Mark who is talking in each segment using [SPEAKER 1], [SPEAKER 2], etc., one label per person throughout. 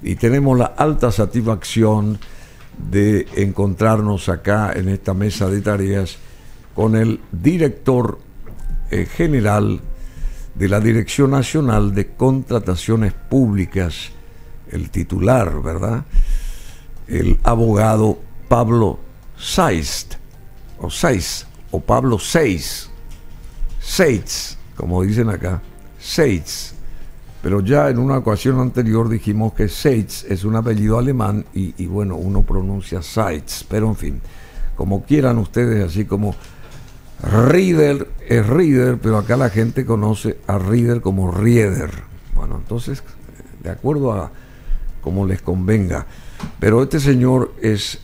[SPEAKER 1] y tenemos la alta satisfacción de encontrarnos acá en esta mesa de tareas con el director general de la Dirección Nacional de Contrataciones Públicas, el titular, ¿verdad? El abogado Pablo Seitz, o Pablo Seitz, como dicen acá, Seitz. Pero ya en una ocasión anterior dijimos que Seitz es un apellido alemán y bueno, uno pronuncia Seitz, pero en fin, como quieran ustedes, así como Rieder es Rieder, pero acá la gente conoce a Rieder como Rieder. Bueno, entonces, de acuerdo a como les convenga. Pero este señor es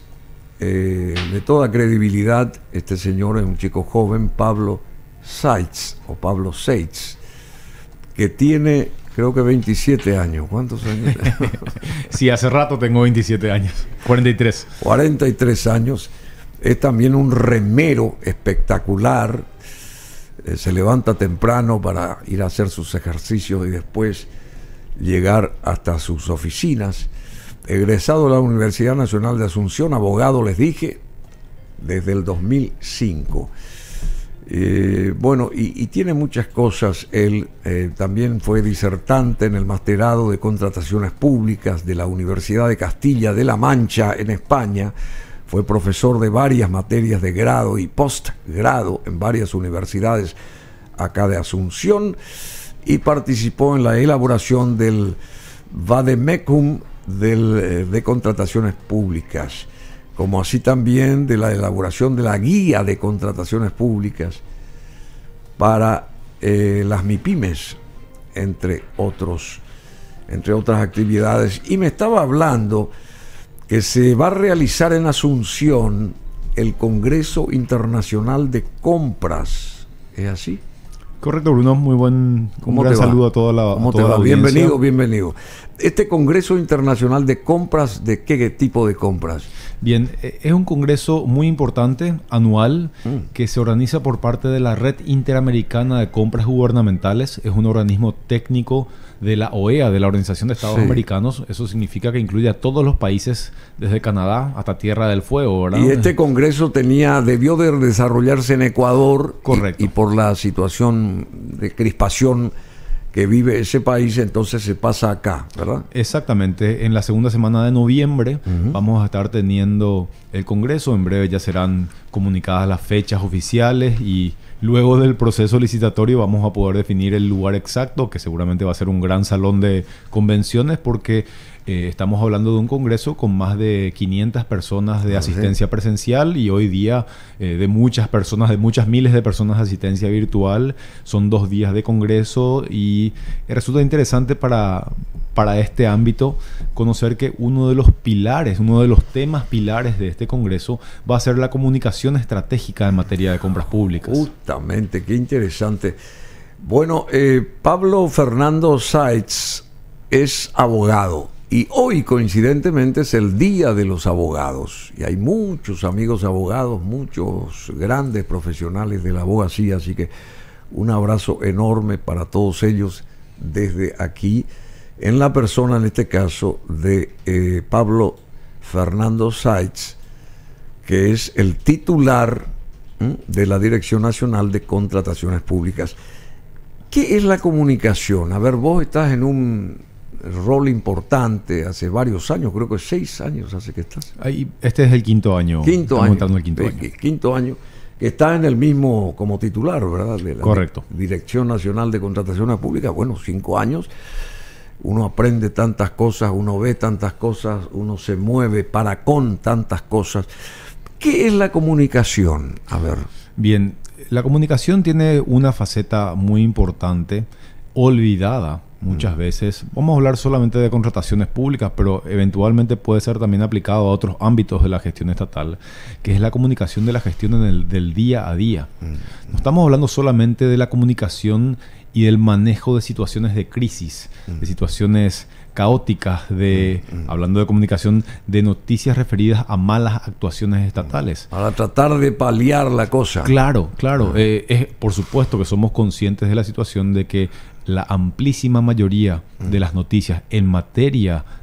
[SPEAKER 1] de toda credibilidad. Este señor es un chico joven, Pablo Seitz, o Pablo Seitz, que tiene, creo que 27 años. ¿Cuántos años?
[SPEAKER 2] Sí, hace rato tengo 27 años. 43.
[SPEAKER 1] 43 años. Es también un remero espectacular. Se levanta temprano para ir a hacer sus ejercicios y después llegar hasta sus oficinas. Egresado de la Universidad Nacional de Asunción, abogado, les dije, desde el 2005. Bueno, y tiene muchas cosas. Él también fue disertante en el Masterado de Contrataciones Públicas de la Universidad de Castilla de la Mancha en España. Fue profesor de varias materias de grado y postgrado en varias universidades acá de Asunción y participó en la elaboración del Vademecum de Contrataciones Públicas, como así también de la elaboración de la Guía de Contrataciones Públicas para las MIPYMES, entre otras actividades. Y me estaba hablando que se va a realizar en Asunción el Congreso Internacional de Compras. ¿Es así?
[SPEAKER 2] Correcto, Bruno. Muy buen, un gran saludo a toda la audiencia.
[SPEAKER 1] Bienvenido. Este Congreso Internacional de Compras, ¿de qué tipo de compras?
[SPEAKER 2] Bien, es un congreso muy importante, anual, que se organiza por parte de la Red Interamericana de Compras Gubernamentales. Es un organismo técnico de la OEA, de la Organización de Estados Americanos. Eso significa que incluye a todos los países, desde Canadá hasta Tierra del Fuego, ¿verdad?
[SPEAKER 1] Y este congreso debió de desarrollarse en Ecuador.
[SPEAKER 2] Correcto.
[SPEAKER 1] Y por la situación de crispación que vive ese país, entonces se pasa acá, ¿verdad?
[SPEAKER 2] Exactamente. En la segunda semana de noviembre vamos a estar teniendo el congreso. En breve ya serán comunicadas las fechas oficiales y luego del proceso licitatorio vamos a poder definir el lugar exacto, que seguramente va a ser un gran salón de convenciones, porque estamos hablando de un congreso con más de 500 personas de asistencia presencial y hoy día de muchas personas, de muchas miles de personas de asistencia virtual. Son 2 días de congreso y resulta interesante para este ámbito conocer que uno de los temas pilares de este congreso va a ser la comunicación estratégica en materia de compras públicas.
[SPEAKER 1] Justamente, qué interesante. Bueno, Pablo Fernando Seitz es abogado. Y hoy, coincidentemente, es el Día de los Abogados. Y hay muchos amigos abogados, muchos grandes profesionales de la abogacía. Así que un abrazo enorme para todos ellos desde aquí, en la persona, en este caso, de Pablo Fernando Seitz, que es el titular de la Dirección Nacional de Contrataciones Públicas. ¿Qué es la comunicación? A ver, vos estás en un rol importante hace varios años, creo que 6 años hace que estás.
[SPEAKER 2] Este es el quinto año.
[SPEAKER 1] Entrando el quinto año. Que está en el mismo como titular, ¿verdad? De la
[SPEAKER 2] Correcto.
[SPEAKER 1] Dirección Nacional de Contrataciones Públicas. Bueno, 5 años. Uno aprende tantas cosas, uno ve tantas cosas, uno se mueve con tantas cosas. ¿Qué es la comunicación? A ver.
[SPEAKER 2] Bien, la comunicación tiene una faceta muy importante, olvidada muchas veces. Vamos a hablar solamente de contrataciones públicas, pero eventualmente puede ser también aplicado a otros ámbitos de la gestión estatal, que es la comunicación de la gestión del día a día. No estamos hablando solamente de la comunicación y del manejo de situaciones de crisis, de situaciones caóticas, hablando de comunicación, de noticias referidas a malas actuaciones estatales.
[SPEAKER 1] Para tratar de paliar la cosa.
[SPEAKER 2] Claro. Por supuesto que somos conscientes de la situación de que la amplísima mayoría de las noticias en materia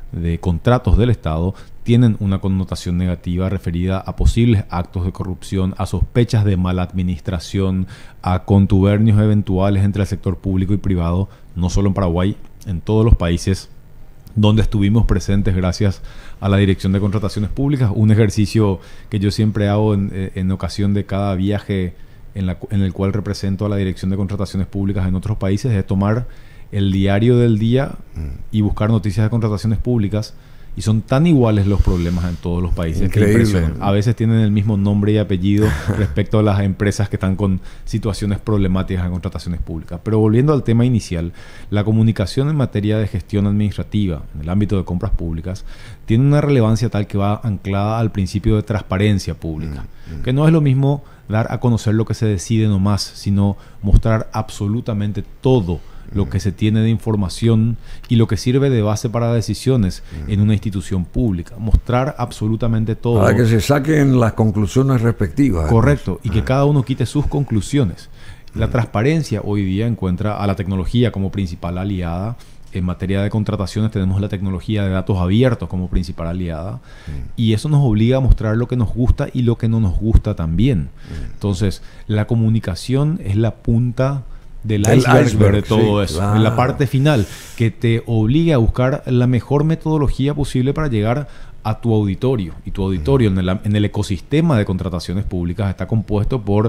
[SPEAKER 2] de contratos del Estado tienen una connotación negativa referida a posibles actos de corrupción, a sospechas de mala administración, a contubernios eventuales entre el sector público y privado, no solo en Paraguay, en todos los países donde estuvimos presentes gracias a la Dirección de Contrataciones Públicas. Un ejercicio que yo siempre hago en ocasión de cada viaje en el cual represento a la Dirección de Contrataciones Públicas en otros países es tomar el diario del día y buscar noticias de contrataciones públicas. Y son tan iguales los problemas en todos los países.
[SPEAKER 1] Increíble.
[SPEAKER 2] Que a veces tienen el mismo nombre y apellido respecto a las empresas que están con situaciones problemáticas en contrataciones públicas. Pero volviendo al tema inicial, la comunicación en materia de gestión administrativa en el ámbito de compras públicas tiene una relevancia tal que va anclada al principio de transparencia pública. Que no es lo mismo dar a conocer lo que se decide nomás, sino mostrar absolutamente todo lo que se tiene de información y lo que sirve de base para decisiones en una institución pública. Mostrar absolutamente todo.
[SPEAKER 1] Para que se saquen las conclusiones respectivas.
[SPEAKER 2] Correcto, y que cada uno quite sus conclusiones. La transparencia hoy día encuentra a la tecnología como principal aliada. En materia de contrataciones tenemos la tecnología de datos abiertos como principal aliada y eso nos obliga a mostrar lo que nos gusta y lo que no nos gusta también. Entonces, la comunicación es la punta del iceberg de todo eso. Claro. En la parte final, que te obliga a buscar la mejor metodología posible para llegar a tu auditorio. Y tu auditorio en el ecosistema de contrataciones públicas está compuesto por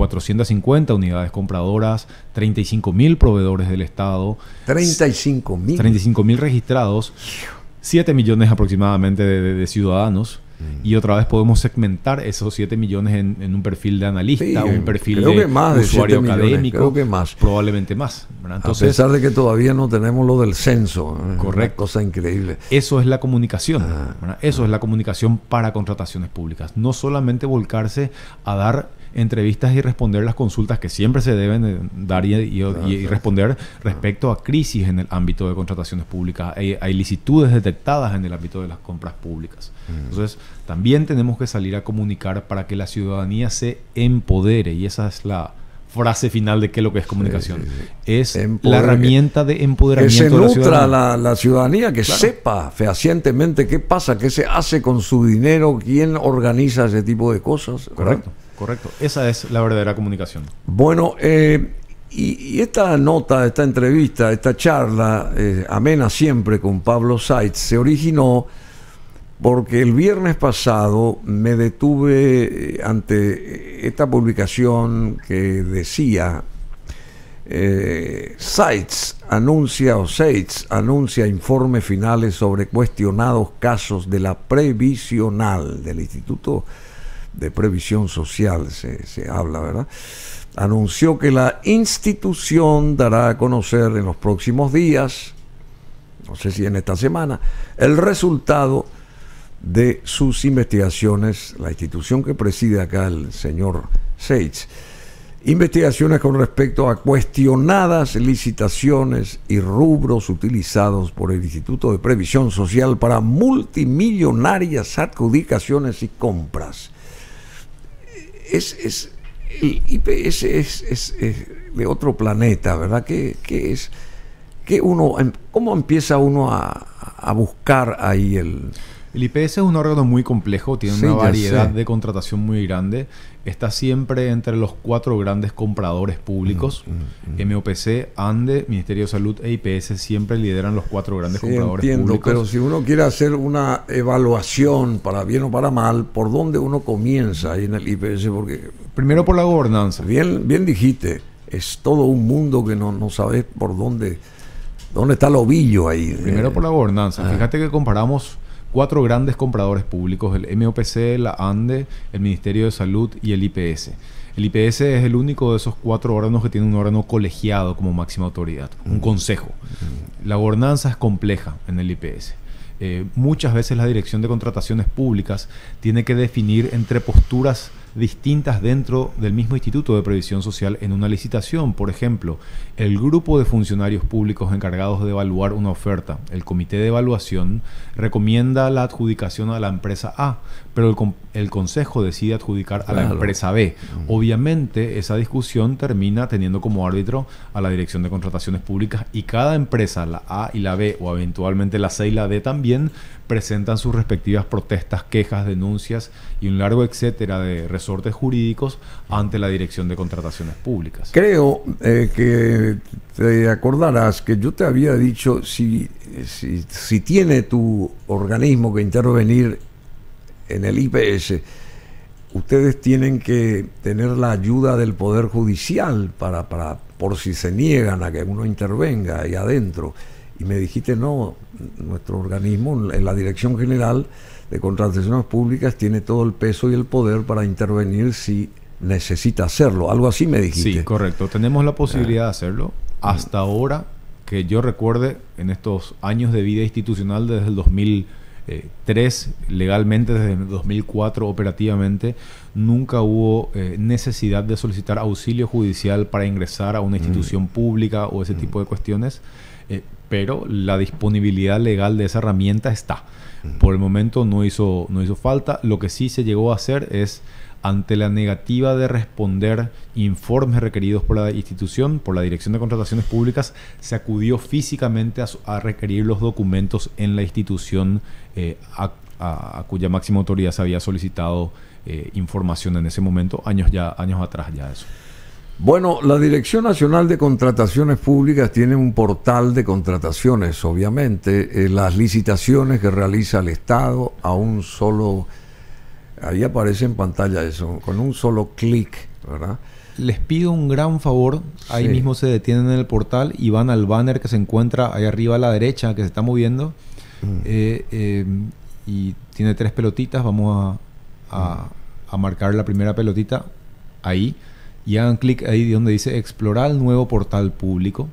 [SPEAKER 2] 450 unidades compradoras, 35.000 proveedores del Estado.
[SPEAKER 1] 35.000.
[SPEAKER 2] 35.000 registrados, 7 millones aproximadamente de ciudadanos. Y otra vez podemos segmentar esos 7 millones en un perfil de analista, un perfil de usuario académico,
[SPEAKER 1] creo que más.
[SPEAKER 2] Probablemente más. Entonces,
[SPEAKER 1] a pesar de que todavía no tenemos lo del censo.
[SPEAKER 2] Correcto.
[SPEAKER 1] Una cosa increíble.
[SPEAKER 2] Eso es la comunicación. Eso es la comunicación para contrataciones públicas. No solamente volcarse a dar entrevistas y responder las consultas que siempre se deben dar y responder respecto a crisis en el ámbito de contrataciones públicas. Hay ilicitudes detectadas en el ámbito de las compras públicas. Entonces, también tenemos que salir a comunicar para que la ciudadanía se empodere, y esa es la frase final de qué es lo que es comunicación. Es la herramienta de empoderamiento
[SPEAKER 1] que se
[SPEAKER 2] de la
[SPEAKER 1] nutra
[SPEAKER 2] ciudadanía.
[SPEAKER 1] la ciudadanía, que sepa fehacientemente qué pasa, qué se hace con su dinero, quién organiza ese tipo de cosas.
[SPEAKER 2] Correcto. Correcto, esa es la verdadera comunicación.
[SPEAKER 1] Bueno, y esta nota, esta entrevista, esta charla, amena siempre con Pablo Seitz, se originó porque el viernes pasado me detuve ante esta publicación que decía Seitz anuncia informes finales sobre cuestionados casos de la previsional del Instituto de Previsión Social, se habla, ¿verdad? Anunció que la institución dará a conocer en los próximos días, no sé si en esta semana, el resultado de sus investigaciones, la institución que preside acá el señor Seitz, investigaciones con respecto a cuestionadas licitaciones y rubros utilizados por el Instituto de Previsión Social para multimillonarias adjudicaciones y compras. El IPS es de otro planeta, ¿verdad? ¿Cómo empieza uno a buscar ahí el...?
[SPEAKER 2] El IPS es un órgano muy complejo, tiene una variedad de contratación muy grande. Está siempre entre los 4 grandes compradores públicos. MOPC, ANDE, Ministerio de Salud e IPS siempre lideran los 4 grandes compradores públicos.
[SPEAKER 1] Pero si uno quiere hacer una evaluación, para bien o para mal, ¿por dónde uno comienza ahí en el IPS? Porque
[SPEAKER 2] primero por la gobernanza.
[SPEAKER 1] Bien dijiste, es todo un mundo que no sabes por dónde está el ovillo ahí.
[SPEAKER 2] Primero por la gobernanza. Fíjate que comparamos 4 grandes compradores públicos: el MOPC, la ANDE, el Ministerio de Salud y el IPS. El IPS es el único de esos 4 órganos que tiene un órgano colegiado como máxima autoridad, un consejo. La gobernanza es compleja en el IPS. Muchas veces la Dirección de Contrataciones Públicas tiene que definir entre posturas distintas dentro del mismo Instituto de Previsión Social en una licitación. Por ejemplo, el grupo de funcionarios públicos encargados de evaluar una oferta, el comité de evaluación, recomienda la adjudicación a la empresa A, pero el Consejo decide adjudicar a la empresa B. Obviamente, esa discusión termina teniendo como árbitro a la Dirección de Contrataciones Públicas, y cada empresa, la A y la B, o eventualmente la C y la D también, presentan sus respectivas protestas, quejas, denuncias y un largo etcétera de resortes jurídicos ante la Dirección de Contrataciones Públicas.
[SPEAKER 1] Creo que te acordarás que yo te había dicho, si tiene tu organismo que intervenir en el IPS, ustedes tienen que tener la ayuda del Poder Judicial por si se niegan a que uno intervenga ahí adentro. Y me dijiste, no, nuestro organismo, en la Dirección General de Contrataciones Públicas, tiene todo el peso y el poder para intervenir si necesita hacerlo. Algo así me dijiste.
[SPEAKER 2] Sí, correcto. Tenemos la posibilidad de hacerlo. Hasta ahora, que yo recuerde, en estos años de vida institucional, desde el 2003, legalmente, desde el 2004, operativamente, nunca hubo necesidad de solicitar auxilio judicial para ingresar a una institución pública o ese tipo de cuestiones. Pero la disponibilidad legal de esa herramienta está. Por el momento no hizo falta. Lo que sí se llegó a hacer es, ante la negativa de responder informes requeridos por la institución, por la Dirección de Contrataciones Públicas, se acudió físicamente a requerir los documentos en la institución a cuya máxima autoridad se había solicitado información en ese momento, años atrás ya eso.
[SPEAKER 1] Bueno, la Dirección Nacional de Contrataciones Públicas tiene un portal de contrataciones, obviamente. Las licitaciones que realiza el Estado a un solo... Ahí aparece en pantalla eso, con un solo clic, ¿verdad?
[SPEAKER 2] Les pido un gran favor. Ahí mismo se detienen en el portal y van al banner que se encuentra ahí arriba a la derecha, que se está moviendo. Y tiene 3 pelotitas. Vamos a marcar la primera pelotita ahí. Y hagan clic ahí donde dice explorar el nuevo portal público.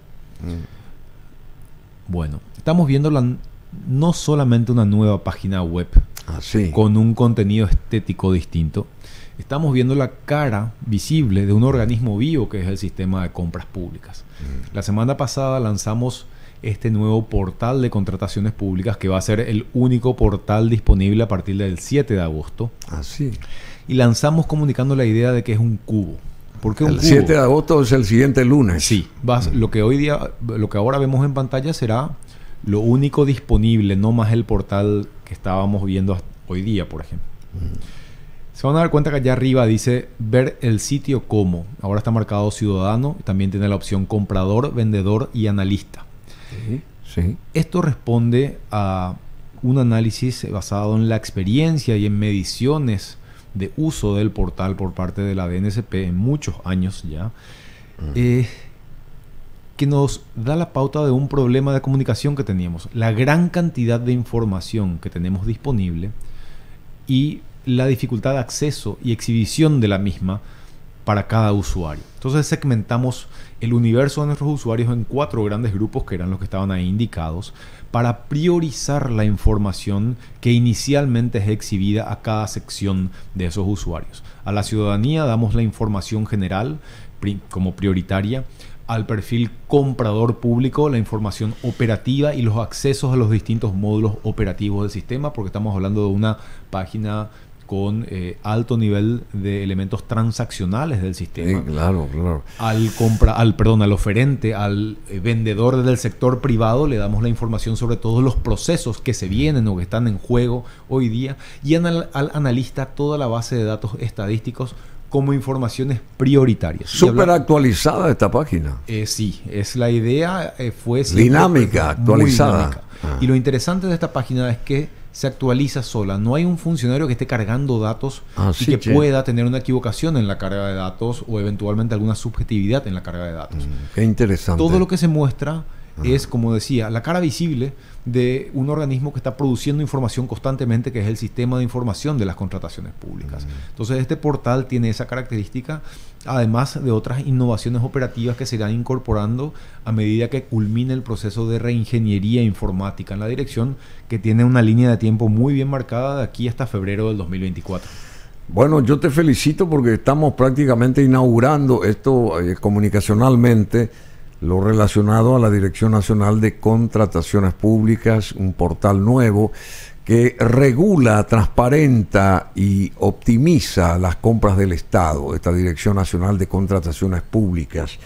[SPEAKER 2] Bueno, estamos viendo no solamente una nueva página web con un contenido estético distinto. Estamos viendo la cara visible de un organismo vivo que es el sistema de compras públicas. La semana pasada lanzamos este nuevo portal de contrataciones públicas, que va a ser el único portal disponible a partir del 7 de agosto. Y lanzamos comunicando la idea de que es un cubo. ¿Por qué un cubo?
[SPEAKER 1] El 7 de agosto es el siguiente lunes.
[SPEAKER 2] Sí, lo que ahora vemos en pantalla será lo único disponible, no más el portal que estábamos viendo hoy día, por ejemplo. Se van a dar cuenta que allá arriba dice ver el sitio como. Ahora está marcado ciudadano, también tiene la opción comprador, vendedor y analista. Esto responde a un análisis basado en la experiencia y en mediciones de uso del portal por parte de la DNSP en muchos años ya, que nos da la pauta de un problema de comunicación que teníamos. La gran cantidad de información que tenemos disponible y la dificultad de acceso y exhibición de la misma para cada usuario. Entonces segmentamos el universo de nuestros usuarios en 4 grandes grupos, que eran los que estaban ahí indicados, para priorizar la información que inicialmente es exhibida a cada sección de esos usuarios. A la ciudadanía damos la información general como prioritaria, al perfil comprador público la información operativa y los accesos a los distintos módulos operativos del sistema, porque estamos hablando de una página con alto nivel de elementos transaccionales del sistema.
[SPEAKER 1] Claro.
[SPEAKER 2] Al oferente, al vendedor del sector privado, le damos la información sobre todos los procesos que se vienen o que están en juego hoy día, y al analista toda la base de datos estadísticos como informaciones prioritarias.
[SPEAKER 1] Súper actualizada esta página.
[SPEAKER 2] Sí, es la idea, fue
[SPEAKER 1] dinámica, actualizada.
[SPEAKER 2] Dinámica. Y lo interesante de esta página es que se actualiza sola. No hay un funcionario que esté cargando datos y que pueda tener una equivocación en la carga de datos o eventualmente alguna subjetividad en la carga de datos.
[SPEAKER 1] Qué interesante.
[SPEAKER 2] Todo lo que se muestra es, como decía, la cara visible de un organismo que está produciendo información constantemente, que es el sistema de información de las contrataciones públicas. Entonces este portal tiene esa característica, además de otras innovaciones operativas que se irán incorporando a medida que culmine el proceso de reingeniería informática en la dirección, que tiene una línea de tiempo muy bien marcada de aquí hasta febrero del 2024.
[SPEAKER 1] Bueno, yo te felicito porque estamos prácticamente inaugurando esto comunicacionalmente, lo relacionado a la Dirección Nacional de Contrataciones Públicas, un portal nuevo que regula, transparenta y optimiza las compras del Estado, esta Dirección Nacional de Contrataciones Públicas.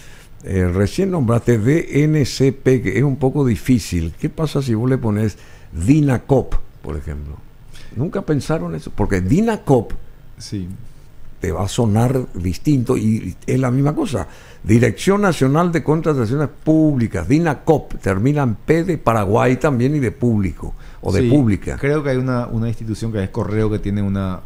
[SPEAKER 1] Recién nombraste DNCP, que es un poco difícil. ¿Qué pasa si vos le pones DINACOP, por ejemplo? ¿Nunca pensaron eso? Porque DINACOP
[SPEAKER 2] Sí.
[SPEAKER 1] te va a sonar distinto y es la misma cosa. Dirección Nacional de Contrataciones Públicas, DINACOP, termina en P de Paraguay también y de público, o de
[SPEAKER 2] Sí,
[SPEAKER 1] pública.
[SPEAKER 2] creo que hay una institución que es Correo que tiene unas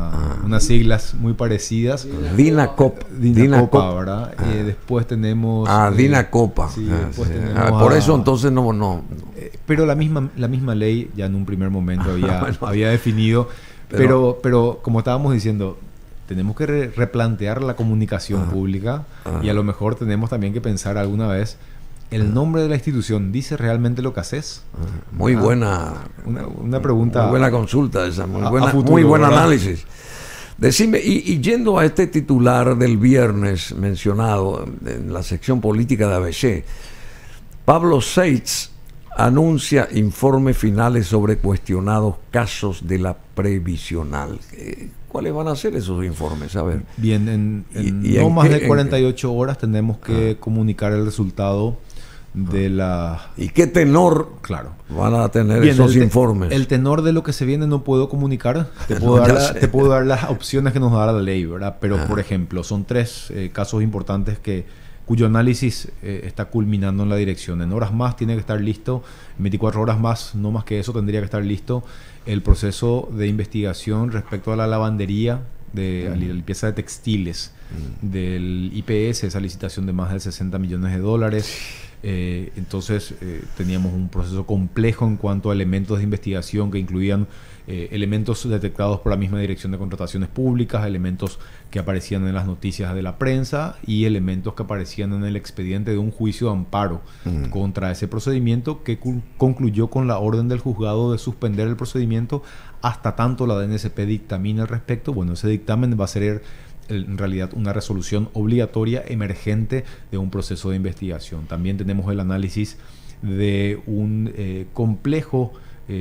[SPEAKER 2] siglas muy parecidas.
[SPEAKER 1] DINACOP.
[SPEAKER 2] DINACOPA, ¿verdad? Después tenemos...
[SPEAKER 1] DINACOPA.
[SPEAKER 2] Sí, después tenemos
[SPEAKER 1] por eso entonces no.
[SPEAKER 2] Pero la misma ley ya en un primer momento había definido,
[SPEAKER 1] pero
[SPEAKER 2] pero como estábamos diciendo, tenemos que replantear la comunicación pública y a lo mejor tenemos también que pensar alguna vez, ¿el nombre de la institución dice realmente lo que haces?
[SPEAKER 1] Muy buena.
[SPEAKER 2] Una pregunta.
[SPEAKER 1] Muy buena consulta esa, muy
[SPEAKER 2] futuro,
[SPEAKER 1] buen
[SPEAKER 2] ¿verdad?
[SPEAKER 1] análisis. Decime, y yendo a este titular del viernes mencionado en la sección política de ABC, Pablo Seitz anuncia informes finales sobre cuestionados casos de la previsional. ¿Cuáles van a ser esos informes? A ver.
[SPEAKER 2] Bien, en
[SPEAKER 1] ¿Y
[SPEAKER 2] no
[SPEAKER 1] en
[SPEAKER 2] más
[SPEAKER 1] qué-
[SPEAKER 2] de 48 horas tenemos que comunicar el resultado de la...
[SPEAKER 1] ¿Y qué tenor
[SPEAKER 2] Claro.
[SPEAKER 1] van a tener
[SPEAKER 2] Bien,
[SPEAKER 1] esos
[SPEAKER 2] el
[SPEAKER 1] informes?
[SPEAKER 2] El tenor de lo que se viene no puedo comunicar. Te
[SPEAKER 1] No,
[SPEAKER 2] puedo,
[SPEAKER 1] ya sé.
[SPEAKER 2] te puedo dar las opciones que nos da la ley, ¿verdad? Pero, por ejemplo, son 3 casos importantes cuyo análisis está culminando en la dirección. En horas más tiene que estar listo, en 24 horas más, no más que eso, tendría que estar listo el proceso de investigación respecto a la lavandería, a la limpieza de textiles del IPS, esa licitación de más de 60 millones de dólares. Entonces teníamos un proceso complejo en cuanto a elementos de investigación que incluían elementos detectados por la misma Dirección de Contrataciones Públicas, elementos que aparecían en las noticias de la prensa y elementos que aparecían en el expediente de un juicio de amparo contra ese procedimiento que concluyó con la orden del juzgado de suspender el procedimiento hasta tanto la DNCP dictamine al respecto. Bueno, ese dictamen va a ser en realidad una resolución obligatoria emergente de un proceso de investigación. También tenemos el análisis de un complejo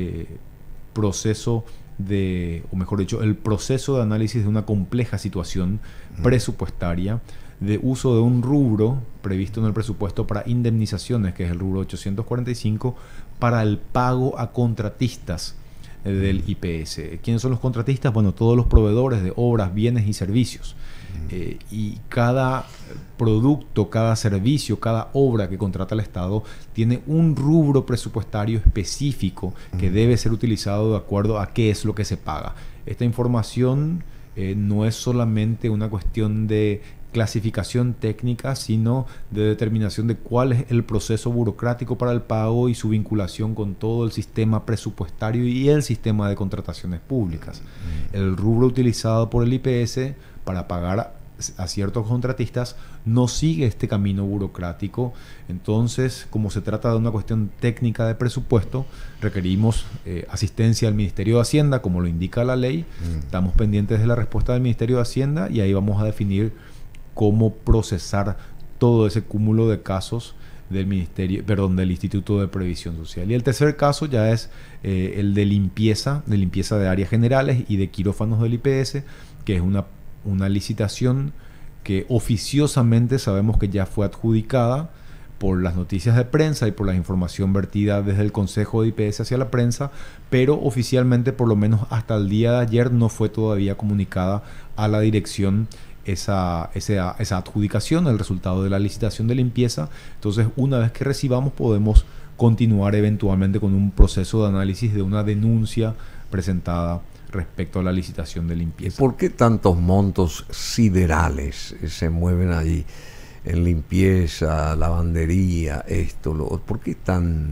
[SPEAKER 2] proceso o mejor dicho, el proceso de análisis de una compleja situación presupuestaria de uso de un rubro previsto en el presupuesto para indemnizaciones, que es el rubro 845, para el pago a contratistas del IPS. ¿Quiénes son los contratistas? Bueno, todos los proveedores de obras, bienes y servicios. Y cada producto, cada servicio, cada obra que contrata el Estado tiene un rubro presupuestario específico que debe ser utilizado de acuerdo a qué es lo que se paga. Esta información no es solamente una cuestión de clasificación técnica, sino de determinación de cuál es el proceso burocrático para el pago y su vinculación con todo el sistema presupuestario y el sistema de contrataciones públicas. El rubro utilizado por el IPS para pagar a ciertos contratistas no sigue este camino burocrático. Entonces, como se trata de una cuestión técnica de presupuesto, requerimos asistencia al Ministerio de Hacienda, como lo indica la ley. Estamos pendientes de la respuesta del Ministerio de Hacienda y ahí vamos a definir cómo procesar todo ese cúmulo de casos del del Instituto de Previsión Social. Y el tercer caso ya es el de limpieza de áreas generales y de quirófanos del IPS, que es una licitación que oficiosamente sabemos que ya fue adjudicada por las noticias de prensa y por la información vertida desde el Consejo de IPS hacia la prensa, pero oficialmente, por lo menos hasta el día de ayer, no fue todavía comunicada a la dirección esa adjudicación, el resultado de la licitación de limpieza. Entonces, una vez que recibamos, podemos continuar eventualmente con un proceso de análisis de una denuncia presentada respecto a la licitación de limpieza.
[SPEAKER 1] ¿Por qué tantos montos siderales se mueven allí en limpieza, lavandería, ¿por qué tan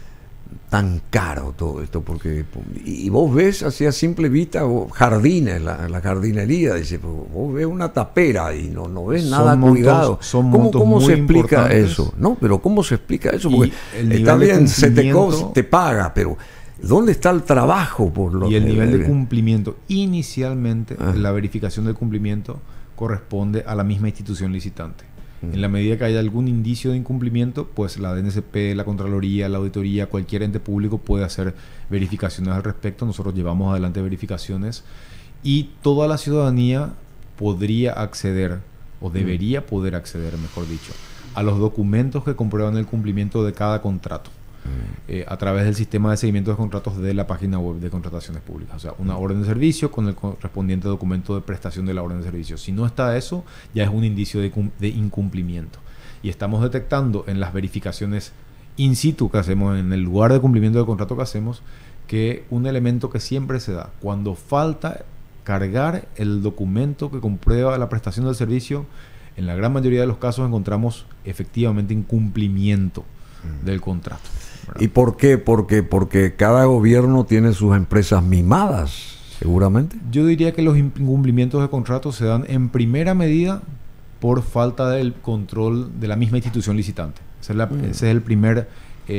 [SPEAKER 1] caro todo esto? Porque y vos ves así a simple vista jardines, la jardinería, dice, vos ves una tapera y no ves nada cuidado. ¿Cómo se explica eso? No, pero ¿cómo se explica eso? Porque está bien, te paga, pero ¿dónde está el trabajo?
[SPEAKER 2] Y el nivel de cumplimiento. Inicialmente, la verificación del cumplimiento corresponde a la misma institución licitante. En la medida que haya algún indicio de incumplimiento, pues la DNCP, la Contraloría, la Auditoría, cualquier ente público puede hacer verificaciones al respecto. Nosotros llevamos adelante verificaciones y toda la ciudadanía podría acceder, o debería poder acceder, mejor dicho, a los documentos que comprueban el cumplimiento de cada contrato. A través del sistema de seguimiento de contratos de la página web de contrataciones públicas. O sea, una orden de servicio con el correspondiente documento de prestación de la orden de servicio. Si no está eso, ya es un indicio de incumplimiento. Y estamos detectando en las verificaciones in situ que hacemos, en el lugar de cumplimiento del contrato que hacemos, que un elemento que siempre se da, cuando falta cargar el documento que comprueba la prestación del servicio, en la gran mayoría de los casos encontramos efectivamente incumplimiento del contrato. ¿Verdad?
[SPEAKER 1] ¿Y por qué? Porque cada gobierno tiene sus empresas mimadas, seguramente.
[SPEAKER 2] Yo diría que los incumplimientos de contrato se dan en primera medida por falta del control de la misma institución licitante. Ese es el primer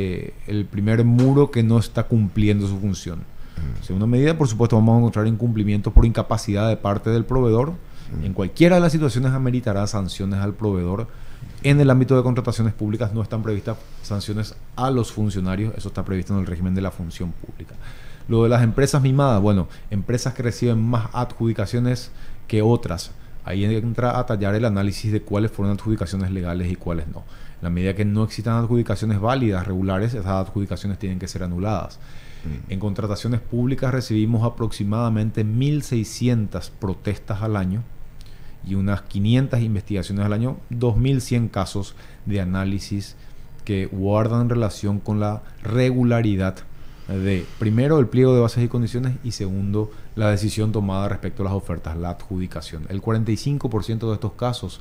[SPEAKER 2] muro que no está cumpliendo su función. En segunda medida, por supuesto, vamos a encontrar incumplimientos por incapacidad de parte del proveedor. En cualquiera de las situaciones ameritará sanciones al proveedor. En el ámbito de contrataciones públicas no están previstas sanciones a los funcionarios, eso está previsto en el régimen de la función pública. Lo de las empresas mimadas, bueno, empresas que reciben más adjudicaciones que otras, ahí entra a tallar el análisis de cuáles fueron adjudicaciones legales y cuáles no. En la medida que no existan adjudicaciones válidas, regulares, esas adjudicaciones tienen que ser anuladas. En contrataciones públicas recibimos aproximadamente 1.600 protestas al año y unas 500 investigaciones al año, 2.100 casos de análisis que guardan relación con la regularidad de, primero, el pliego de bases y condiciones y segundo, la decisión tomada respecto a las ofertas, la adjudicación. El 45% de estos casos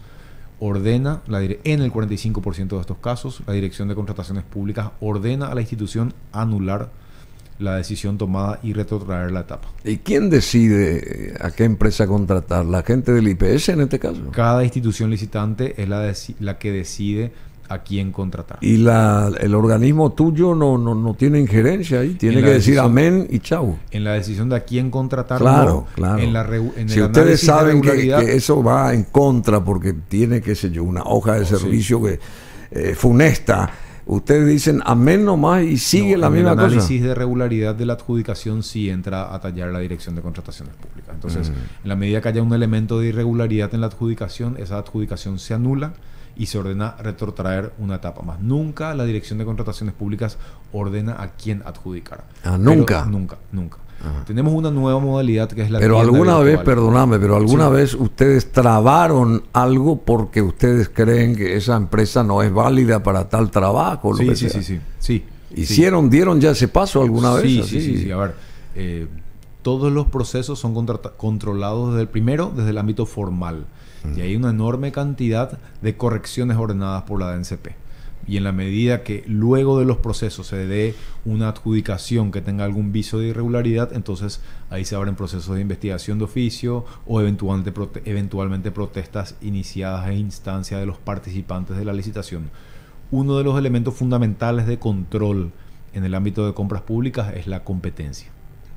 [SPEAKER 2] en el 45% de estos casos, la Dirección de Contrataciones Públicas ordena a la institución anular la decisión tomada y retrotraer la etapa.
[SPEAKER 1] ¿Y quién decide a qué empresa contratar? ¿La gente del IPS en este caso?
[SPEAKER 2] Cada institución licitante es la que decide a quién contratar.
[SPEAKER 1] ¿Y el organismo tuyo no tiene injerencia ahí? Tiene que decir amén y chau.
[SPEAKER 2] En la decisión de a quién contratar.
[SPEAKER 1] Claro, claro.
[SPEAKER 2] Si
[SPEAKER 1] ustedes saben que eso va en contra porque tiene, qué sé yo, una hoja de servicio que funesta, ustedes dicen amén nomás y sigue la misma cosa.
[SPEAKER 2] El análisis de regularidad de la adjudicación sí entra a tallar la Dirección de Contrataciones Públicas. Entonces, en la medida que haya un elemento de irregularidad en la adjudicación, esa adjudicación se anula y se ordena retrotraer una etapa más. Nunca la Dirección de Contrataciones Públicas ordena a quién adjudicar.
[SPEAKER 1] ¿Nunca?
[SPEAKER 2] Nunca. Tenemos una nueva modalidad que es la
[SPEAKER 1] Pero alguna
[SPEAKER 2] virtual.
[SPEAKER 1] vez, perdóname, vez ustedes trabaron algo porque ustedes creen que esa empresa no es válida para tal trabajo.
[SPEAKER 2] Sí.
[SPEAKER 1] ¿Dieron ya ese paso alguna vez?
[SPEAKER 2] Sí. A ver, todos los procesos son controlados desde el ámbito formal. Y hay una enorme cantidad de correcciones ordenadas por la DNCP. Y en la medida que luego de los procesos se dé una adjudicación que tenga algún viso de irregularidad, entonces ahí se abren procesos de investigación de oficio o eventualmente protestas iniciadas en instancia de los participantes de la licitación. Uno de los elementos fundamentales de control en el ámbito de compras públicas es la competencia.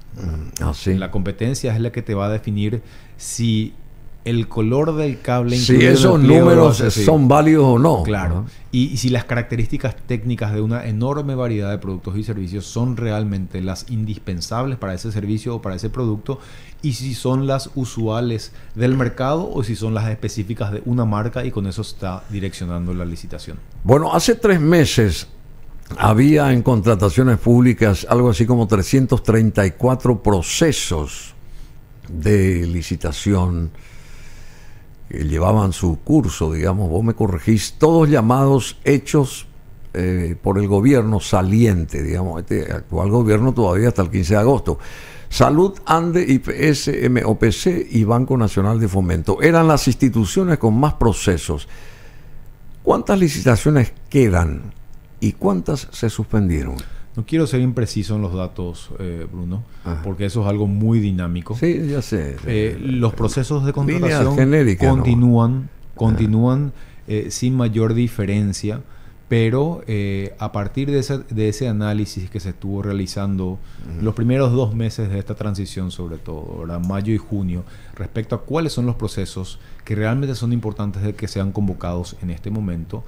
[SPEAKER 2] La competencia es la que te va a definir si el color del cable,
[SPEAKER 1] si esos números son válidos o no.
[SPEAKER 2] Claro. Y si las características técnicas de una enorme variedad de productos y servicios son realmente las indispensables para ese servicio o para ese producto, y si son las usuales del mercado o si son las específicas de una marca, y con eso está direccionando la licitación.
[SPEAKER 1] Bueno, hace 3 meses había en contrataciones públicas algo así como 334 procesos de licitación que llevaban su curso, digamos, vos me corregís, todos llamados hechos por el gobierno saliente, digamos, este actual gobierno todavía hasta el 15 de agosto. Salud, ANDE, IPS, MOPC y Banco Nacional de Fomento eran las instituciones con más procesos. ¿Cuántas licitaciones quedan y cuántas se suspendieron?
[SPEAKER 2] No quiero ser impreciso en los datos, Bruno, porque eso es algo muy dinámico.
[SPEAKER 1] Sí, ya sé.
[SPEAKER 2] Los procesos de contratación
[SPEAKER 1] genérica,
[SPEAKER 2] continúan sin mayor diferencia, Pero a partir de ese análisis que se estuvo realizando los primeros 2 meses de esta transición, sobre todo, ¿verdad? Mayo y junio, respecto a cuáles son los procesos que realmente son importantes de que sean convocados en este momento,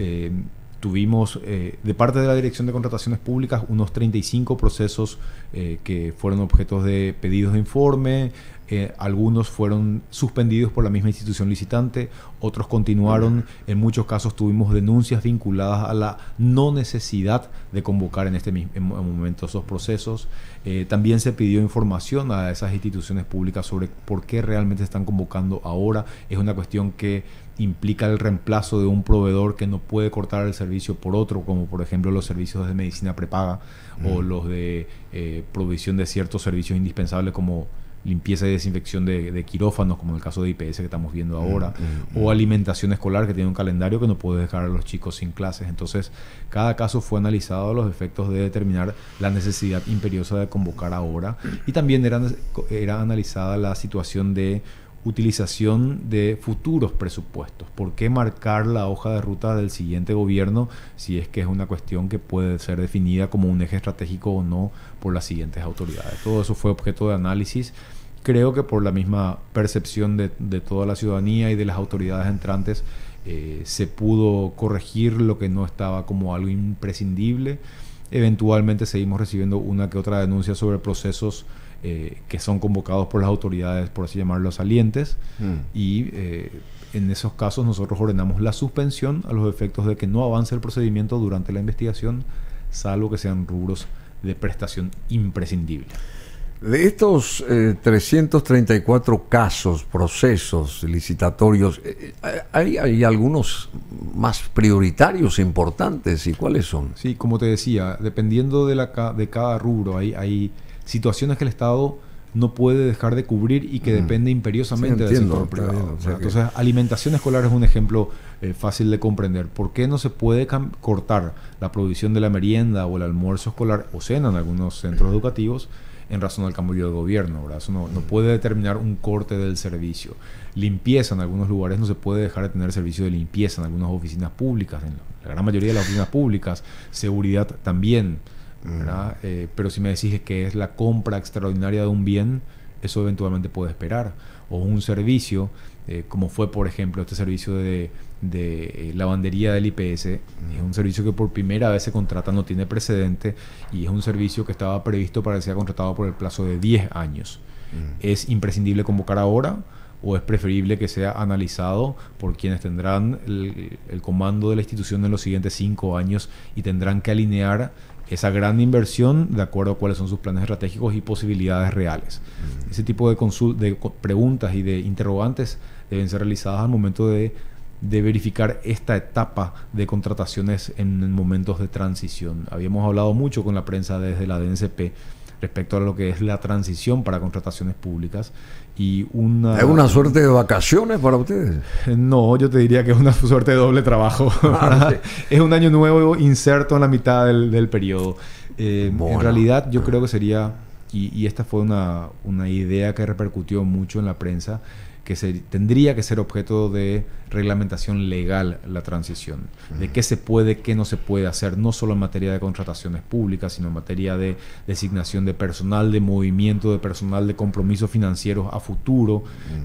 [SPEAKER 2] tuvimos de parte de la Dirección de Contrataciones Públicas unos 35 procesos que fueron objetos de pedidos de informe. Algunos fueron suspendidos por la misma institución licitante, otros continuaron. En muchos casos tuvimos denuncias vinculadas a la no necesidad de convocar en este momento esos procesos. También se pidió información a esas instituciones públicas sobre por qué realmente se están convocando ahora. Es una cuestión que implica el reemplazo de un proveedor que no puede cortar el servicio por otro, como por ejemplo los servicios de medicina prepaga o los de provisión de ciertos servicios indispensables como limpieza y desinfección de quirófanos, como en el caso de IPS que estamos viendo ahora, o alimentación escolar, que tiene un calendario que no puede dejar a los chicos sin clases. Entonces, cada caso fue analizado a los efectos de determinar la necesidad imperiosa de convocar ahora, y también era analizada la situación de utilización de futuros presupuestos. ¿Por qué marcar la hoja de ruta del siguiente gobierno si es que es una cuestión que puede ser definida como un eje estratégico o no por las siguientes autoridades? Todo eso fue objeto de análisis. Creo que por la misma percepción de toda la ciudadanía y de las autoridades entrantes se pudo corregir lo que no estaba como algo imprescindible. Eventualmente seguimos recibiendo una que otra denuncia sobre procesos que son convocados por las autoridades, por así llamarlo, salientes, y en esos casos nosotros ordenamos la suspensión a los efectos de que no avance el procedimiento durante la investigación, salvo que sean rubros de prestación imprescindible.
[SPEAKER 1] De estos 334 casos, procesos licitatorios, hay algunos más prioritarios, importantes, ¿y cuáles son?
[SPEAKER 2] Sí, como te decía, dependiendo de cada rubro, hay situaciones que el Estado no puede dejar de cubrir y que depende imperiosamente del sector privado. Entonces, alimentación escolar es un ejemplo fácil de comprender. ¿Por qué no se puede cortar la provisión de la merienda o el almuerzo escolar o cena en algunos centros educativos en razón al cambio de gobierno, ¿verdad? Eso no puede determinar un corte del servicio. Limpieza en algunos lugares no se puede dejar de tener servicio de limpieza en algunas oficinas públicas, en la gran mayoría de las oficinas públicas. Seguridad también, ¿verdad? Pero si me decís que es la compra extraordinaria de un bien, eso eventualmente puede esperar. O un servicio, como fue por ejemplo este servicio de lavandería del IPS, es un servicio que por primera vez se contrata, no tiene precedente, y es un servicio que estaba previsto para que sea contratado por el plazo de 10 años. ¿Es imprescindible convocar ahora o es preferible que sea analizado por quienes tendrán el comando de la institución en los siguientes 5 años y tendrán que alinear esa gran inversión de acuerdo a cuáles son sus planes estratégicos y posibilidades reales? Ese tipo de preguntas y de interrogantes deben ser realizadas al momento de verificar esta etapa de contrataciones en momentos de transición. Habíamos hablado mucho con la prensa desde la DNCP respecto a lo que es la transición para contrataciones públicas. ¿Es
[SPEAKER 1] una suerte de vacaciones para ustedes?
[SPEAKER 2] No, yo te diría que es una suerte de doble trabajo. Sí. Es un año nuevo inserto en la mitad del periodo. En realidad yo creo que sería, y esta fue una idea que repercutió mucho en la prensa, que tendría que ser objeto de reglamentación legal la transición, de qué se puede, qué no se puede hacer, no solo en materia de contrataciones públicas, sino en materia de designación de personal, de movimiento de personal, de compromisos financieros a futuro,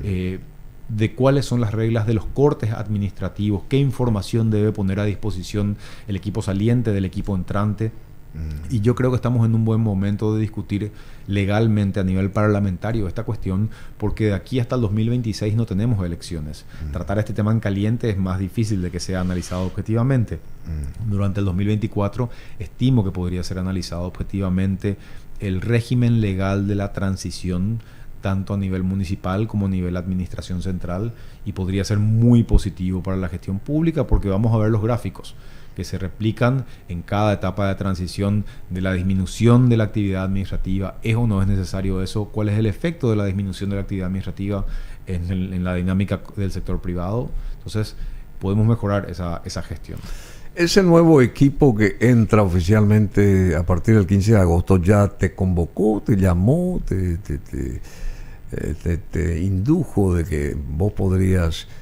[SPEAKER 2] de cuáles son las reglas de los cortes administrativos, qué información debe poner a disposición el equipo saliente del equipo entrante. Y yo creo que estamos en un buen momento de discutir legalmente a nivel parlamentario esta cuestión, porque de aquí hasta el 2026 no tenemos elecciones. Tratar este tema en caliente es más difícil de que sea analizado objetivamente. Durante el 2024 estimo que podría ser analizado objetivamente el régimen legal de la transición, tanto a nivel municipal como a nivel administración central, y podría ser muy positivo para la gestión pública, porque vamos a ver los gráficos que se replican en cada etapa de transición de la disminución de la actividad administrativa. ¿Es o no es necesario eso? ¿Cuál es el efecto de la disminución de la actividad administrativa en la dinámica del sector privado? Entonces, podemos mejorar esa gestión.
[SPEAKER 1] Ese nuevo equipo que entra oficialmente a partir del 15 de agosto ya te convocó, te llamó, te indujo de que vos podrías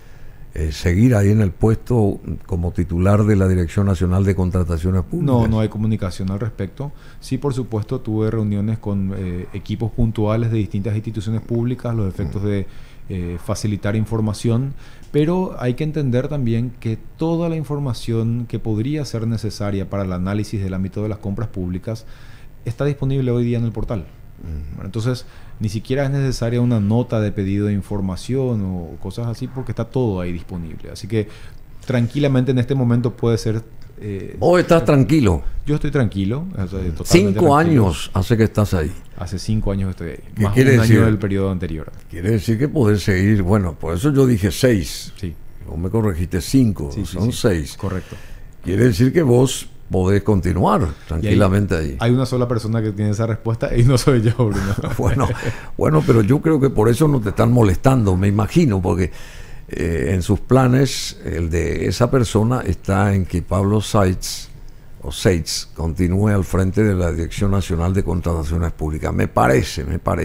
[SPEAKER 1] seguir ahí en el puesto como titular de la Dirección Nacional de Contrataciones Públicas?
[SPEAKER 2] No hay comunicación al respecto. Sí, por supuesto, tuve reuniones con equipos puntuales de distintas instituciones públicas, los efectos de facilitar información, pero hay que entender también que toda la información que podría ser necesaria para el análisis del ámbito de las compras públicas está disponible hoy día en el portal. Bueno, entonces, ni siquiera es necesaria una nota de pedido de información o cosas así, porque está todo ahí disponible. Así que tranquilamente en este momento puede ser...
[SPEAKER 1] ¿Vos estás tranquilo?
[SPEAKER 2] Yo estoy tranquilo. Totalmente
[SPEAKER 1] 5
[SPEAKER 2] tranquilo.
[SPEAKER 1] años hace que estás ahí.
[SPEAKER 2] Hace 5 años que estoy ahí.
[SPEAKER 1] ¿Qué
[SPEAKER 2] Más
[SPEAKER 1] quiere
[SPEAKER 2] un
[SPEAKER 1] decir?
[SPEAKER 2] año del periodo anterior.
[SPEAKER 1] Quiere decir que podés seguir, bueno, por eso yo dije 6.
[SPEAKER 2] Sí.
[SPEAKER 1] Vos me corregiste 5,
[SPEAKER 2] Sí, sí,
[SPEAKER 1] son
[SPEAKER 2] sí.
[SPEAKER 1] 6.
[SPEAKER 2] Correcto.
[SPEAKER 1] Quiere decir que vos podés continuar tranquilamente ahí.
[SPEAKER 2] Hay una sola persona que tiene esa respuesta y no soy yo, Bruno.
[SPEAKER 1] Bueno, pero yo creo que por eso no te están molestando, me imagino, porque en sus planes el de esa persona está en que Pablo Seitz continúe al frente de la Dirección Nacional de Contrataciones Públicas. Me parece.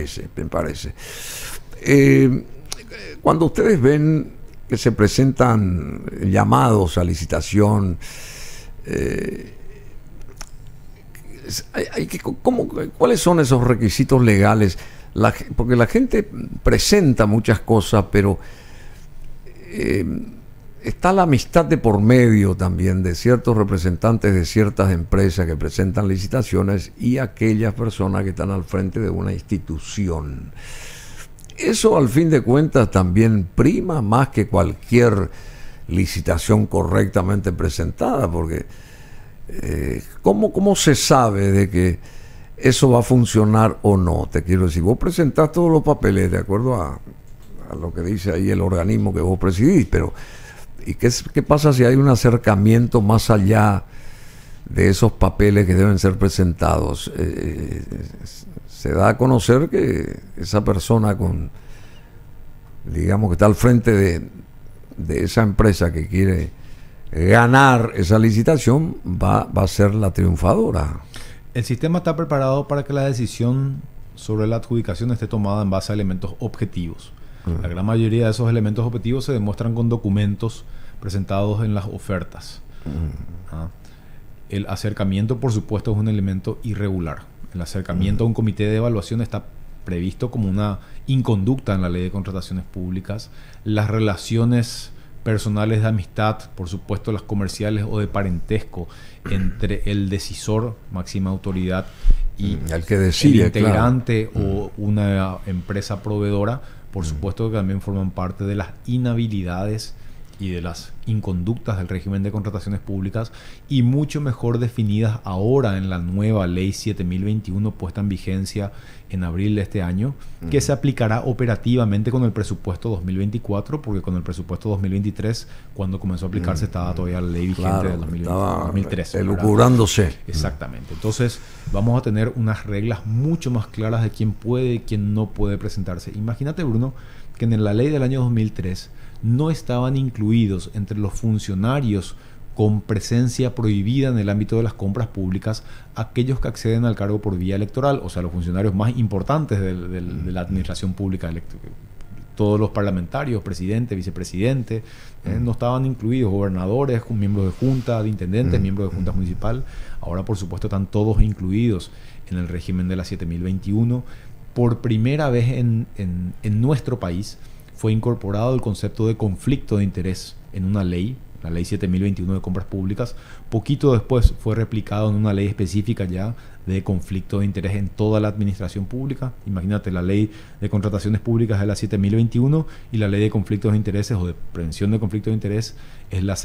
[SPEAKER 1] Cuando ustedes ven que se presentan llamados a licitación, ¿cuáles son esos requisitos legales? Porque la gente presenta muchas cosas, pero está la amistad de por medio también de ciertos representantes de ciertas empresas que presentan licitaciones y aquellas personas que están al frente de una institución. Eso al fin de cuentas también prima más que cualquier licitación correctamente presentada, porque ¿cómo se sabe de que eso va a funcionar o no? Te quiero decir, vos presentás todos los papeles de acuerdo a lo que dice ahí el organismo que vos presidís, pero ¿y qué pasa si hay un acercamiento más allá de esos papeles que deben ser presentados? Se da a conocer que esa persona digamos que está al frente de esa empresa que quiere ganar esa licitación va a ser la triunfadora.
[SPEAKER 2] El sistema está preparado para que la decisión sobre la adjudicación esté tomada en base a elementos objetivos. La gran mayoría de esos elementos objetivos se demuestran con documentos presentados en las ofertas. El acercamiento, por supuesto, es un elemento irregular. El acercamiento a un comité de evaluación está previsto como una inconducta en la Ley de Contrataciones Públicas. Las relaciones personales de amistad, por supuesto las comerciales o de parentesco entre el decisor, máxima autoridad, y
[SPEAKER 1] el que decide,
[SPEAKER 2] el integrante,
[SPEAKER 1] claro,
[SPEAKER 2] o una empresa proveedora, por supuesto que también forman parte de las inhabilidades y de las inconductas del régimen de contrataciones públicas, y mucho mejor definidas ahora en la nueva Ley 7021 puesta en vigencia en abril de este año, que se aplicará operativamente con el presupuesto 2024, porque con el presupuesto 2023, cuando comenzó a aplicarse, estaba todavía la ley vigente del 2013.
[SPEAKER 1] Elucubrándose.
[SPEAKER 2] Exactamente. Entonces vamos a tener unas reglas mucho más claras de quién puede y quién no puede presentarse. Imagínate, Bruno, que en la ley del año 2003 no estaban incluidos entre los funcionarios con presencia prohibida en el ámbito de las compras públicas aquellos que acceden al cargo por vía electoral, o sea, los funcionarios más importantes de la administración pública, todos los parlamentarios, presidente, vicepresidente, no estaban incluidos, gobernadores, miembros de junta, de intendentes, miembros de junta municipal. Ahora, por supuesto, están todos incluidos en el régimen de la 7021. Por primera vez en nuestro país fue incorporado el concepto de conflicto de interés en una ley, la ley 7021 de compras públicas. Poquito después fue replicado en una ley específica ya de conflicto de interés en toda la administración pública. Imagínate, la ley de contrataciones públicas es la 7021 y la ley de conflictos de intereses o de prevención de conflictos de interés es la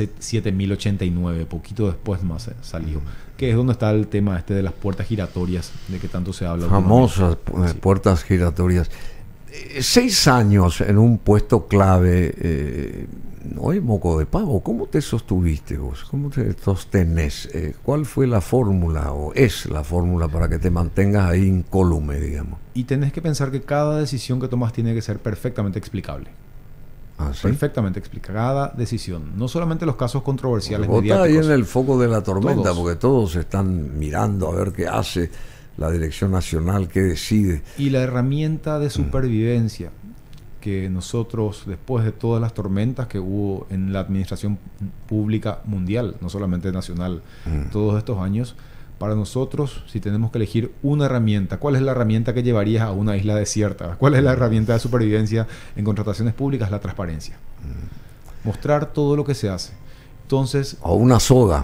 [SPEAKER 2] 7089. Poquito después más salió, que es donde está el tema de las puertas giratorias de que tanto se habla.
[SPEAKER 1] Famosas puertas giratorias. 6 años en un puesto clave, no es moco de pavo. ¿Cómo te sostuviste vos? ¿Cómo te sostenés? ¿Cuál fue la fórmula o es la fórmula para que te mantengas ahí incólume, digamos?
[SPEAKER 2] Y tenés que pensar que cada decisión que tomas tiene que ser perfectamente explicable.
[SPEAKER 1] ¿Ah, sí?
[SPEAKER 2] Perfectamente explicable. Cada decisión. No solamente los casos controversiales
[SPEAKER 1] vos
[SPEAKER 2] mediáticos.
[SPEAKER 1] estás ahí en el foco de la tormenta,
[SPEAKER 2] Todos.
[SPEAKER 1] porque todos están mirando a ver qué hace la Dirección Nacional, qué decide.
[SPEAKER 2] Y la herramienta de supervivencia que nosotros, después de todas las tormentas que hubo en la administración pública mundial, no solamente nacional, todos estos años, para nosotros, si tenemos que elegir una herramienta, ¿cuál es la herramienta que llevarías a una isla desierta? ¿Cuál es la herramienta de supervivencia en contrataciones públicas? La transparencia. Mostrar todo lo que se hace. Entonces...
[SPEAKER 1] O una soga.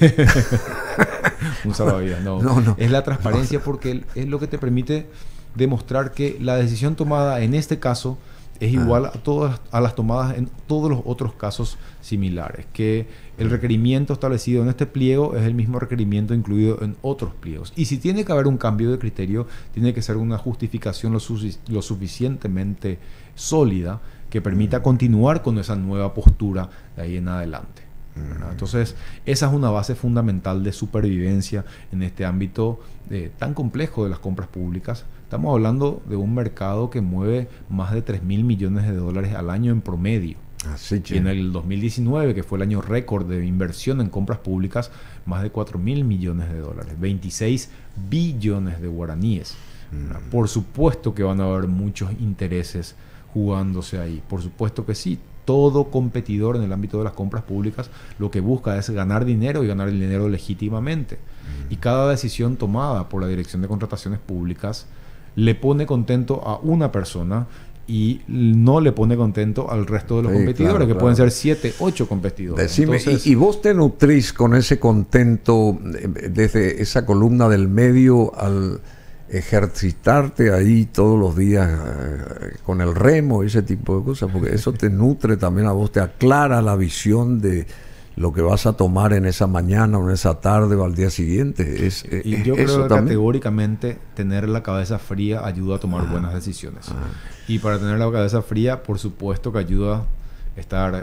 [SPEAKER 2] Un salvavidas, no. Es la transparencia porque es lo que te permite demostrar que la decisión tomada en este caso es igual a las tomadas en todos los otros casos similares, que el requerimiento establecido en este pliego es el mismo requerimiento incluido en otros pliegos. Y si tiene que haber un cambio de criterio, tiene que ser una justificación lo suficientemente sólida que permita continuar con esa nueva postura de ahí en adelante. Entonces, esa es una base fundamental de supervivencia en este ámbito tan complejo de las compras públicas. Estamos hablando de un mercado que mueve más de 3.000 millones de dólares al año en promedio. Y en el 2019, que fue el año récord de inversión en compras públicas, más de 4.000 millones de dólares, 26 billones de guaraníes. Por supuesto que van a haber muchos intereses jugándose ahí. Por supuesto que sí. Todo competidor en el ámbito de las compras públicas lo que busca es ganar dinero y ganar el dinero legítimamente. Y cada decisión tomada por la Dirección de Contrataciones Públicas le pone contento a una persona y no le pone contento al resto de los competidores, que pueden ser 7, 8 competidores.
[SPEAKER 1] Decime, entonces, ¿y vos te nutrís con ese contento desde esa columna del medio al ejercitarte ahí todos los días con el remo, ese tipo de cosas? Porque eso te nutre también a vos, te aclara la visión de lo que vas a tomar en esa mañana o en esa tarde o al día siguiente.
[SPEAKER 2] Y yo creo que categóricamente tener la cabeza fría ayuda a tomar buenas decisiones. Y para tener la cabeza fría, por supuesto que ayuda a estar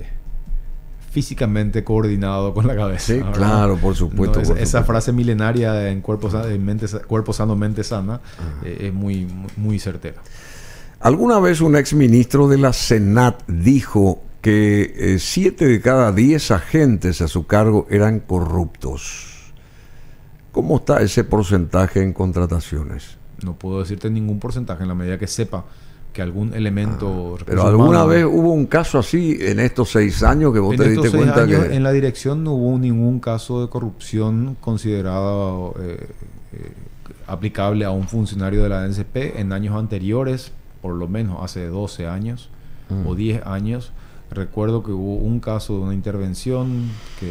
[SPEAKER 2] físicamente coordinado con la cabeza.
[SPEAKER 1] Sí, claro, por supuesto.
[SPEAKER 2] No, esa frase milenaria en cuerpo sano, mente sana, es muy, muy certera.
[SPEAKER 1] Alguna vez un exministro de la Senat dijo que 7 de cada 10 agentes a su cargo eran corruptos. ¿Cómo está ese porcentaje en contrataciones?
[SPEAKER 2] No puedo decirte ningún porcentaje en la medida que sepa que algún elemento...
[SPEAKER 1] Pero alguna vez hubo un caso así en estos 6 años que vos te diste cuenta que...
[SPEAKER 2] En la dirección no hubo ningún caso de corrupción considerado aplicable a un funcionario de la ANSP. En años anteriores, por lo menos hace 12 años o 10 años, recuerdo que hubo un caso de una intervención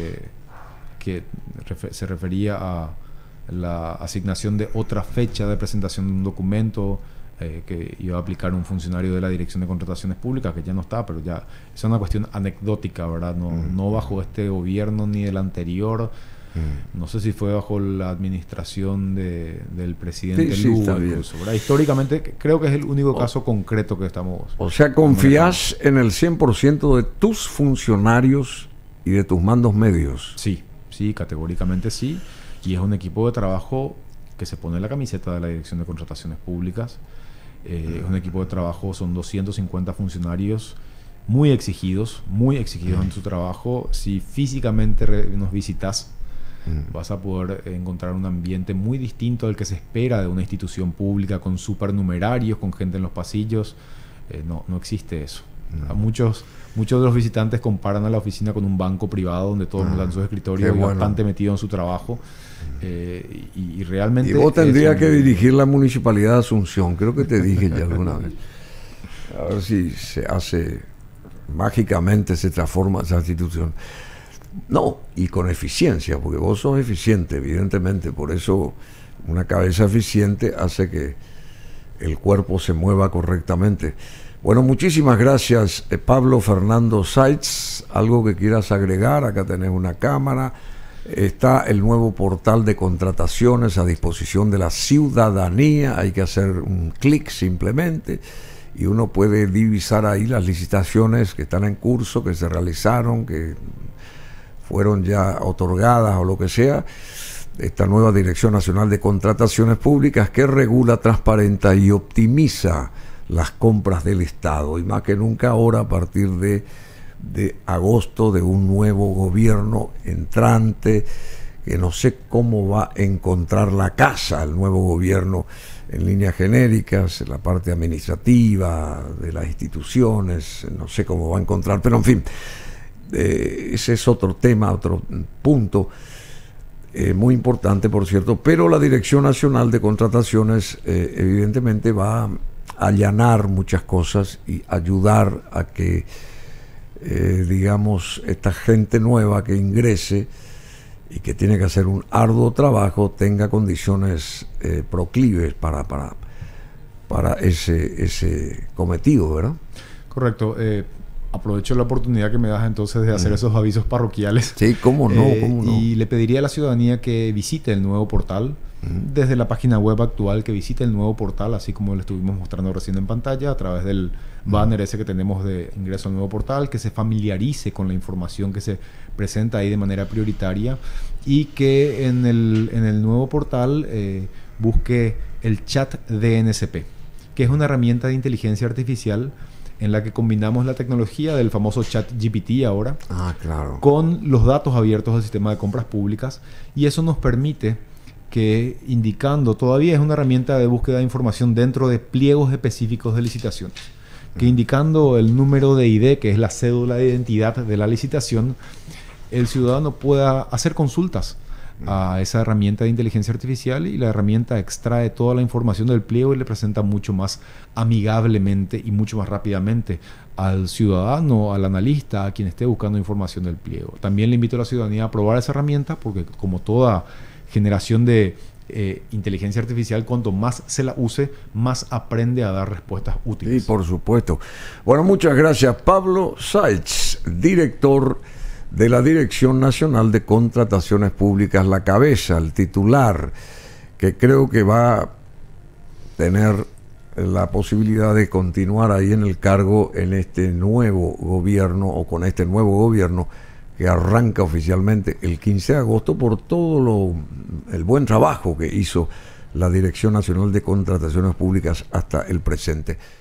[SPEAKER 2] que se refería a la asignación de otra fecha de presentación de un documento que iba a aplicar un funcionario de la Dirección de Contrataciones Públicas, que ya no está, pero ya es una cuestión anecdótica, ¿verdad? No bajo este gobierno ni del anterior. No sé si fue bajo la administración del presidente Lugo, incluso, ¿verdad? Históricamente creo que es el único caso concreto que estamos...
[SPEAKER 1] O sea, confías en el 100% de tus funcionarios y de tus mandos medios.
[SPEAKER 2] Sí, categóricamente sí. Y es un equipo de trabajo que se pone la camiseta de la Dirección de Contrataciones Públicas. Es un equipo de trabajo, son 250 funcionarios muy exigidos en su trabajo. Si físicamente nos visitas, vas a poder encontrar un ambiente muy distinto al que se espera de una institución pública, con supernumerarios, con gente en los pasillos. No existe eso. Muchos de los visitantes comparan a la oficina con un banco privado donde todo el mundo está en su escritorio y bastante metido en su trabajo. Y realmente...
[SPEAKER 1] Y vos tendrías que dirigir la Municipalidad de Asunción, creo que te dije ya alguna vez. A ver si se hace mágicamente, se transforma esa institución. No, y con eficiencia, porque vos sos eficiente, evidentemente. Por eso una cabeza eficiente hace que el cuerpo se mueva correctamente. Bueno, muchísimas gracias, Pablo Fernando Seitz. Algo que quieras agregar, acá tenés una cámara. Está el nuevo portal de contrataciones a disposición de la ciudadanía. Hay que hacer un clic simplemente y uno puede divisar ahí las licitaciones que están en curso, que se realizaron, que fueron ya otorgadas o lo que sea. Esta nueva Dirección Nacional de Contrataciones Públicas que regula, transparenta y optimiza las compras del Estado, y más que nunca ahora, a partir de agosto, de un nuevo gobierno entrante, que no sé cómo va a encontrar la casa el nuevo gobierno en líneas genéricas, la parte administrativa de las instituciones, no sé cómo va a encontrar, pero en fin, ese es otro tema, otro punto muy importante, por cierto, pero la Dirección Nacional de Contrataciones evidentemente va a allanar muchas cosas y ayudar a que, digamos, esta gente nueva que ingrese y que tiene que hacer un arduo trabajo tenga condiciones proclives para ese cometido, ¿verdad?
[SPEAKER 2] Correcto. Aprovecho la oportunidad que me das entonces de hacer esos avisos parroquiales.
[SPEAKER 1] Sí, cómo no.
[SPEAKER 2] Y le pediría a la ciudadanía que visite el nuevo portal. Desde la página web actual, que visite el nuevo portal, así como le estuvimos mostrando recién en pantalla, a través del banner ese que tenemos de ingreso al nuevo portal, que se familiarice con la información que se presenta ahí de manera prioritaria y que en el nuevo portal busque el chat DNSP, que es una herramienta de inteligencia artificial en la que combinamos la tecnología del famoso chat GPT ahora con los datos abiertos del sistema de compras públicas, y eso nos permite que, indicando, todavía es una herramienta de búsqueda de información dentro de pliegos específicos de licitaciones, que indicando el número de ID, que es la cédula de identidad de la licitación, el ciudadano pueda hacer consultas a esa herramienta de inteligencia artificial, y la herramienta extrae toda la información del pliego y le presenta mucho más amigablemente y mucho más rápidamente al ciudadano, al analista, a quien esté buscando información del pliego. También le invito a la ciudadanía a probar esa herramienta, porque como toda generación de inteligencia artificial, cuanto más se la use, más aprende a dar respuestas útiles.
[SPEAKER 1] Sí, por supuesto. Bueno, muchas gracias. Pablo Sáenz, director de la Dirección Nacional de Contrataciones Públicas, la cabeza, el titular, que creo que va a tener la posibilidad de continuar ahí en el cargo en este nuevo gobierno, o con este nuevo gobierno que arranca oficialmente el 15 de agosto, por todo el buen trabajo que hizo la Dirección Nacional de Contrataciones Públicas hasta el presente.